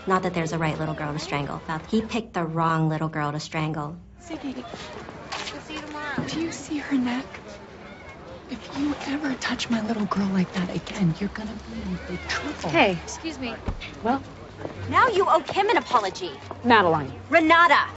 Not that there's a right little girl to strangle. He picked the wrong little girl to strangle. Ziggy, We'll see you tomorrow. do you see her neck? If you ever touch my little girl like that again, you're gonna be in big trouble. Hey, excuse me. Well, Now you owe Kim an apology. Madeline. Renata.